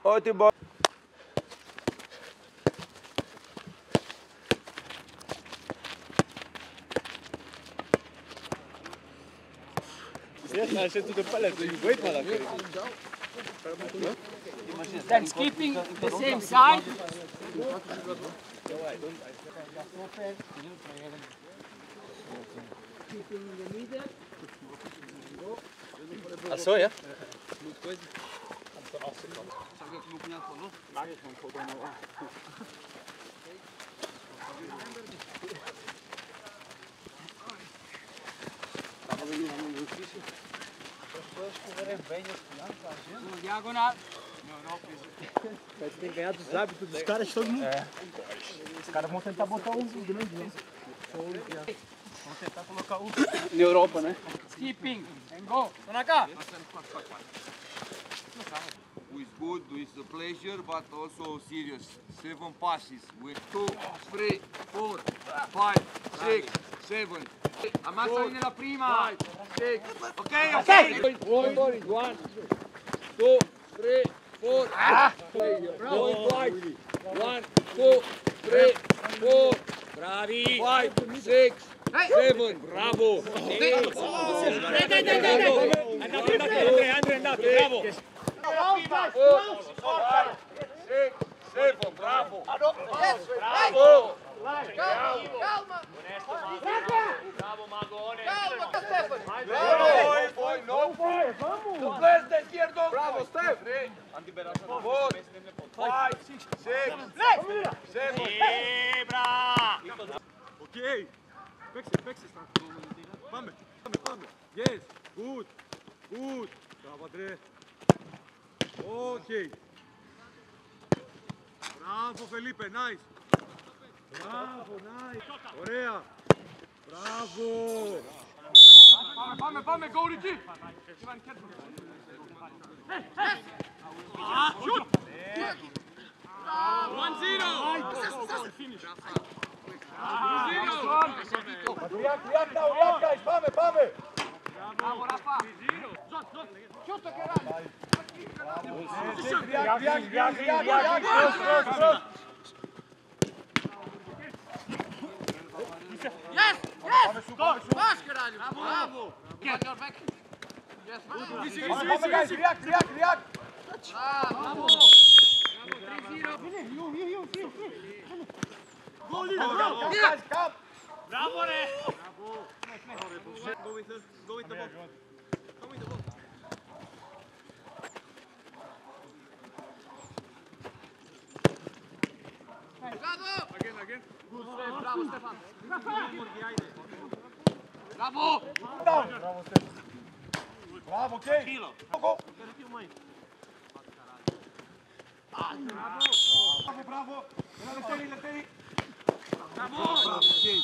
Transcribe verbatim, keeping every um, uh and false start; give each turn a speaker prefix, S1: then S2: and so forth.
S1: Ό,τι μπορεί.
S2: Then skipping the same side. Keeping in the middle.
S3: Achso, ja?
S2: Diagonal.
S4: Parece que tem que ganhar dos hábitos dos caras de todo mundo. É. Os caras vão tentar botar um grande, né? Vamos tentar colocar um na Europa, né?
S2: Skipping and go. Tô na cá.
S5: With good, with the pleasure, but also serious. Seven passes with two, three, four, five, six, seven.
S2: Ammazzali nella prima.
S5: Five, six. Okay, okay. One, one, two, three, four. Ah. Going wide. One, two, three, four.
S2: Bravi.
S5: Five, six, seven. Bravo.
S2: Dai, dai, dai, dai, dai.
S4: Andato, Andre, Andre, andato, bravo!
S5: Four, five, six, seven. Bravo. Bravo.
S2: Calma.
S4: Bravo, Magone!
S2: Calma, Stefano.
S5: Foi, foi, não foi. Vamos. Do left da esquerda. Bravo, Steph. Four, five, six, seven.
S4: Zebra! Ok! Pexel, Pexel, Pame, Pame, Pame. Yes, good, good. Bravo, André. Ok. Bravo, Felipe, nice. Bravo, nice. Ωραία. Bravo.
S5: Πάμε, πάμε, go Ricky.
S2: one zero.
S5: Jak dał, jak dał, mamy, mamy.
S2: Bravo, Rafa. Ciutto che rana.
S5: Jak, jak, jak, jak, jak, cross, cross, cross.
S2: Yes, yes. Pass, caralho. Bravo. Get your back. Yes,
S5: Πάμε, πάμε, guys, react, react, react.
S2: Ah, bravo. three zero.
S5: Guys, come.
S4: Bravo, Re! Bravo! Go with the, go with the ball. Come with the ball. Again, again.
S2: Good save, bravo Stefan.
S4: More behind it.
S2: Bravo.
S5: Down. Bravo, Steph. Bravo, okay. Go. Bravo, bravo. Leteli, leteli.
S2: Bravo.